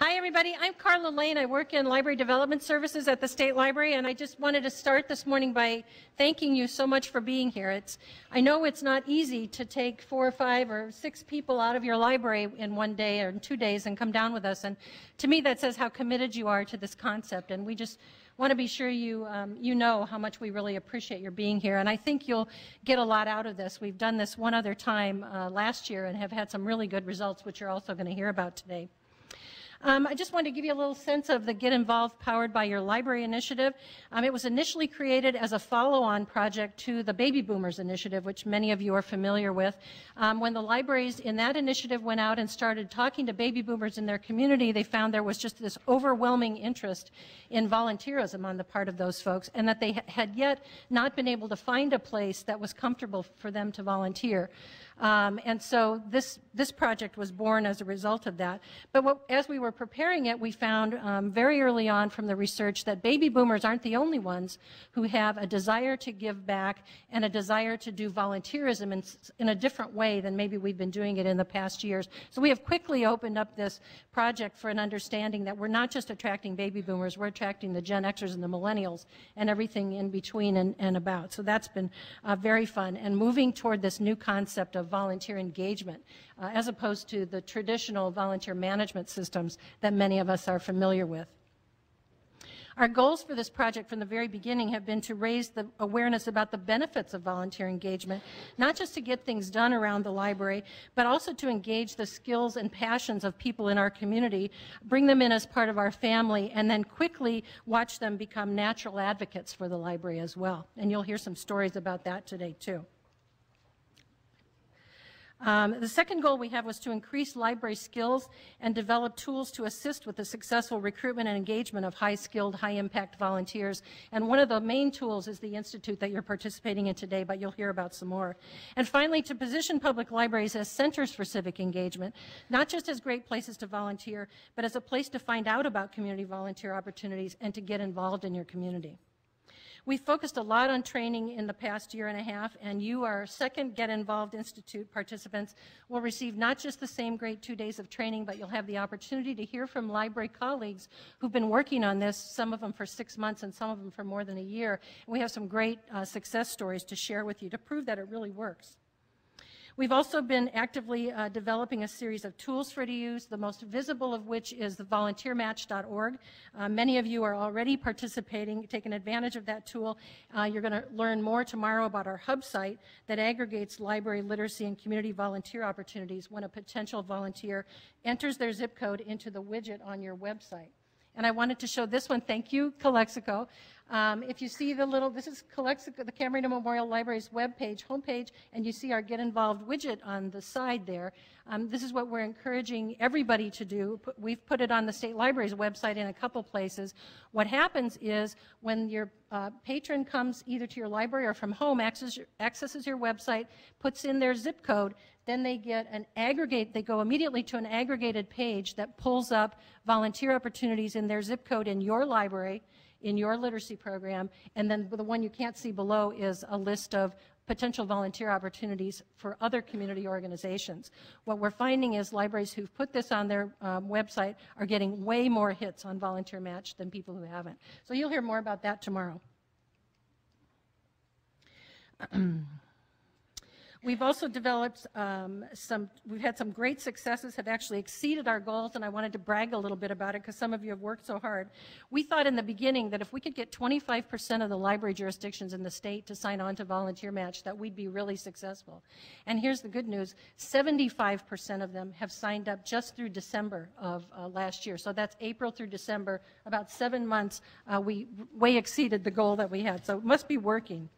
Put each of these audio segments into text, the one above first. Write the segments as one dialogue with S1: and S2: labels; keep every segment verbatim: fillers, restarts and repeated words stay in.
S1: Hi, everybody. I'm Carla Lane. I work in Library Development Services at the State Library, and I just wanted to start this morning by thanking you so much for being here. It's, I know it's not easy to take four or five or six people out of your library in one day or in two days and come down with us, and to me that says how committed you are to this concept, and we just want to be sure you, um, you know how much we really appreciate your being here, and I think you'll get a lot out of this. We've done this one other time uh, last year and have had some really good results, which you're also going to hear about today. Um, I just wanted to give you a little sense of the Get Involved Powered by Your Library initiative. Um, it was initially created as a follow-on project to the Baby Boomers initiative, which many of you are familiar with. Um, when the libraries in that initiative went out and started talking to baby boomers in their community, they found there was just this overwhelming interest in volunteerism on the part of those folks, and that they ha had yet not been able to find a place that was comfortable for them to volunteer. Um, and so this, this project was born as a result of that. But what, as we were preparing it, we found um, very early on from the research that baby boomers aren't the only ones who have a desire to give back and a desire to do volunteerism in, in a different way than maybe we've been doing it in the past years. So we have quickly opened up this project for an understanding that we're not just attracting baby boomers, we're attracting the Gen Xers and the millennials and everything in between and, and about. So that's been uh, very fun, and moving toward this new concept of volunteer engagement, uh, as opposed to the traditional volunteer management systems that many of us are familiar with. Our goals for this project from the very beginning have been to raise the awareness about the benefits of volunteer engagement, not just to get things done around the library, but also to engage the skills and passions of people in our community, bring them in as part of our family, and then quickly watch them become natural advocates for the library as well. And you'll hear some stories about that today, too. Um, the second goal we have was to increase library skills and develop tools to assist with the successful recruitment and engagement of high-skilled, high-impact volunteers. And one of the main tools is the institute that you're participating in today, but you'll hear about some more. And finally, to position public libraries as centers for civic engagement, not just as great places to volunteer, but as a place to find out about community volunteer opportunities and to get involved in your community. We focused a lot on training in the past year and a half, and you, our second Get Involved Institute participants, will receive not just the same great two days of training, but you'll have the opportunity to hear from library colleagues who've been working on this, some of them for six months and some of them for more than a year. And we have some great uh, success stories to share with you to prove that it really works. We've also been actively uh, developing a series of tools for you to use, the most visible of which is the volunteer match dot org. Uh, many of you are already participating, taking advantage of that tool. Uh, you're going to learn more tomorrow about our hub site that aggregates library literacy and community volunteer opportunities when a potential volunteer enters their zip code into the widget on your website. And I wanted to show this one. Thank you, Calexico. Um, if you see the little, this is Calexico, the Camarena Memorial Library's webpage, homepage, and you see our Get Involved widget on the side there. Um, this is what we're encouraging everybody to do. We've put it on the State Library's website in a couple places. What happens is when your uh, patron comes either to your library or from home, access, accesses your website, puts in their zip code, then they get an aggregate, they go immediately to an aggregated page that pulls up volunteer opportunities in their zip code in your library, in your literacy program, and then the one you can't see below is a list of potential volunteer opportunities for other community organizations. What we're finding is libraries who've put this on their um, website are getting way more hits on Volunteer Match than people who haven't. So you'll hear more about that tomorrow. We've also developed um, some, we've had some great successes, have actually exceeded our goals, and I wanted to brag a little bit about it because some of you have worked so hard. We thought in the beginning that if we could get twenty-five percent of the library jurisdictions in the state to sign on to Volunteer Match, that we'd be really successful. And here's the good news, seventy-five percent of them have signed up just through December of uh, last year. So that's April through December, about seven months, uh, we way exceeded the goal that we had. So it must be working.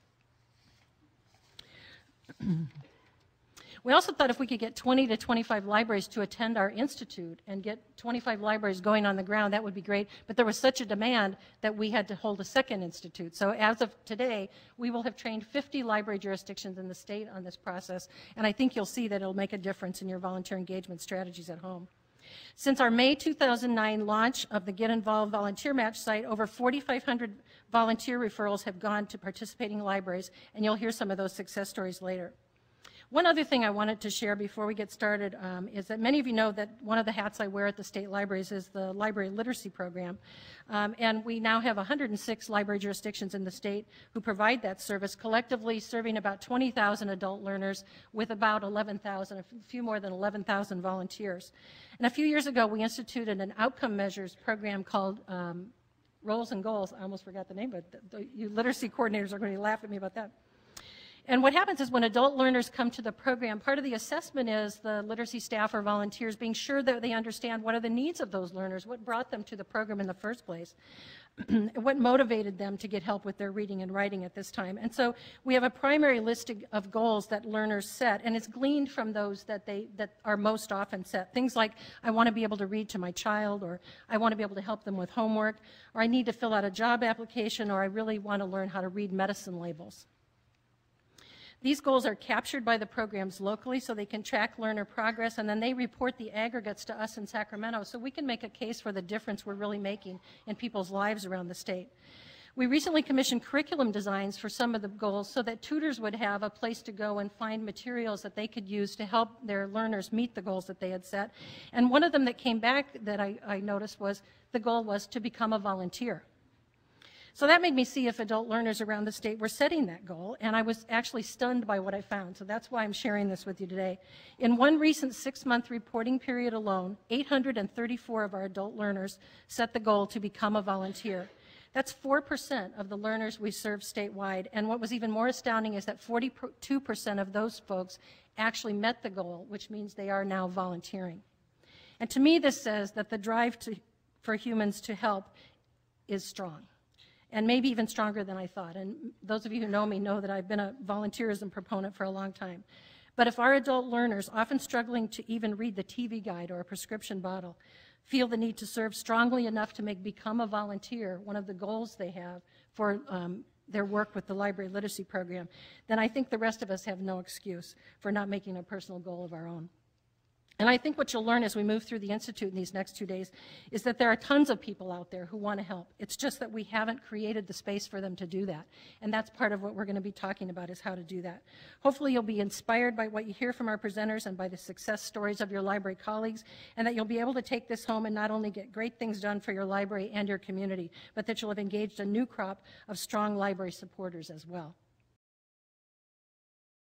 S1: We also thought if we could get twenty to twenty-five libraries to attend our institute and get twenty-five libraries going on the ground, that would be great. But there was such a demand that we had to hold a second institute. So as of today, we will have trained fifty library jurisdictions in the state on this process. And I think you'll see that it'll make a difference in your volunteer engagement strategies at home. Since our May two thousand nine launch of the Get Involved Volunteer Match site, over forty-five hundred volunteer referrals have gone to participating libraries, and you'll hear some of those success stories later. One other thing I wanted to share before we get started um, is that many of you know that one of the hats I wear at the state libraries is the Library Literacy Program. Um, and we now have one hundred six library jurisdictions in the state who provide that service, collectively serving about twenty thousand adult learners with about eleven thousand, a few more than eleven thousand volunteers. And a few years ago, we instituted an outcome measures program called um, Roles and Goals. I almost forgot the name, but the, the, you literacy coordinators are going to laugh at me about that. And what happens is when adult learners come to the program, part of the assessment is the literacy staff or volunteers being sure that they understand what are the needs of those learners, what brought them to the program in the first place, what motivated them to get help with their reading and writing at this time. And so we have a primary list of goals that learners set, and it's gleaned from those that they that are most often set. Things like, I want to be able to read to my child, or I want to be able to help them with homework, or I need to fill out a job application, or I really want to learn how to read medicine labels. These goals are captured by the programs locally so they can track learner progress, and then they report the aggregates to us in Sacramento so we can make a case for the difference we're really making in people's lives around the state. We recently commissioned curriculum designs for some of the goals so that tutors would have a place to go and find materials that they could use to help their learners meet the goals that they had set. And one of them that came back that I, I noticed was the goal was to become a volunteer. So that made me see if adult learners around the state were setting that goal, and I was actually stunned by what I found. So that's why I'm sharing this with you today. In one recent six-month reporting period alone, eight hundred thirty-four of our adult learners set the goal to become a volunteer. That's four percent of the learners we serve statewide, and what was even more astounding is that forty-two percent of those folks actually met the goal, which means they are now volunteering. And to me, this says that the drive to, for humans to help is strong, and maybe even stronger than I thought. And those of you who know me know that I've been a volunteerism proponent for a long time. But if our adult learners, often struggling to even read the T V guide or a prescription bottle, feel the need to serve strongly enough to make become a volunteer one of the goals they have for um, their work with the Library Literacy Program, then I think the rest of us have no excuse for not making a personal goal of our own. And I think what you'll learn as we move through the Institute in these next two days is that there are tons of people out there who want to help. It's just that we haven't created the space for them to do that. And that's part of what we're going to be talking about, is how to do that. Hopefully you'll be inspired by what you hear from our presenters and by the success stories of your library colleagues, and that you'll be able to take this home and not only get great things done for your library and your community, but that you'll have engaged a new crop of strong library supporters as well.